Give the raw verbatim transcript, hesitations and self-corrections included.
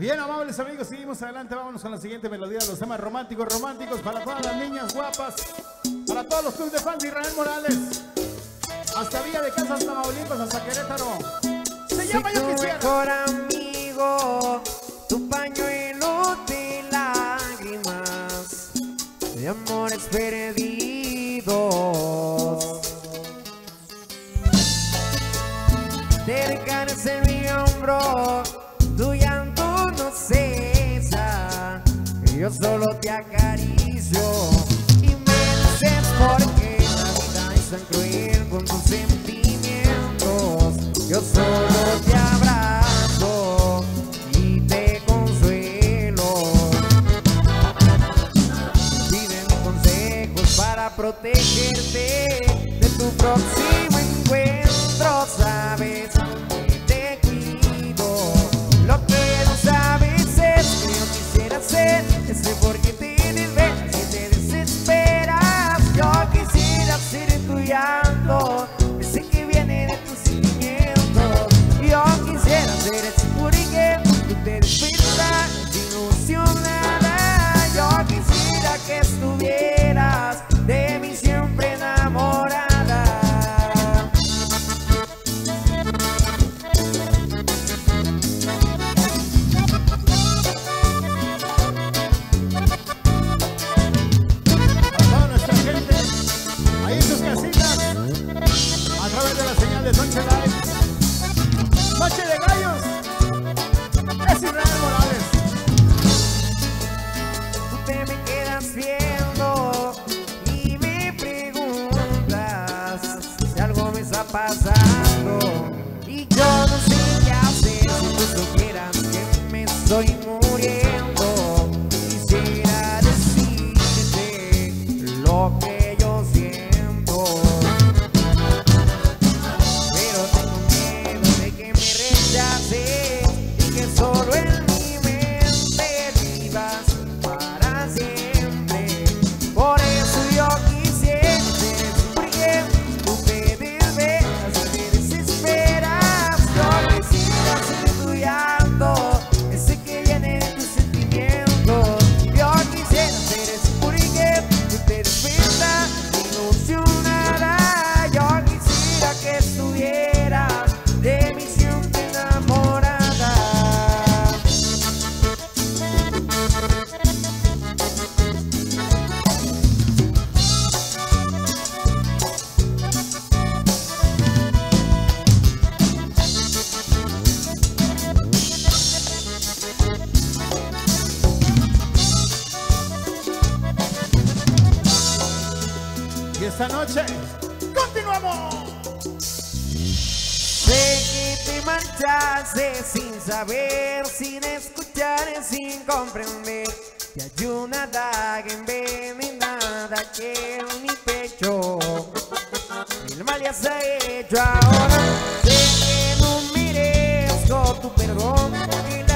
Bien, amables amigos, seguimos adelante. Vámonos con la siguiente melodía de los temas románticos, románticos para todas las niñas guapas, para todos los clubes de fans de Israel Morales, hasta Villa de Casas, Tamaulipas, hasta Querétaro. Se llama Si Yo tu Quisiera. mejor amigo, tu pañuelo de lágrimas, de amores perdidos, te descansas en mi hombro, tu llanto no cesa, yo solo te acaricio y me dices por qué la vida es tan cruel con tus sentimientos. Yo solo te abrazo y te consuelo. Pídeme consejos para protegerte de tu próximo encuentro. Sabes que te cuido. Lo que no sabes es que yo quisiera ser ese por qué te desvelas y te desesperas. Yo quisiera ser tu llanto, ese que viene de tus sentimientos. Yo quisiera ser ese por qué tú te despiertas ilusionada. Yo quisiera que estuvieras de mí siempre enamorada. Noche de gallos, es Israel Morales. Tú te me quedas viendo y me preguntas si algo me está pasando y yo no sé qué hacer. Si tú supieras que me estoy muriendo, quisiera decirte lo que yo siento, pero tengo miedo de que me rechaces y que solo en mi mente vivas para siempre. Por eso yo quisiera ser porque tú te desvelas y te desesperas. Yo quisiera ser tu llanto, ese que viene de tus sentimientos. Yo quisiera ser ese porque tú te despiertas ilusionada. Yo quisiera que estuvieras de mí siempre enamorada. Y esta noche continuamos. Sé que te marchaste sin saber, sin escuchar, sin comprender que hay una daga envenenada que en mi pecho el mal ya se ha hecho ahora. Sé que no merezco tu perdón y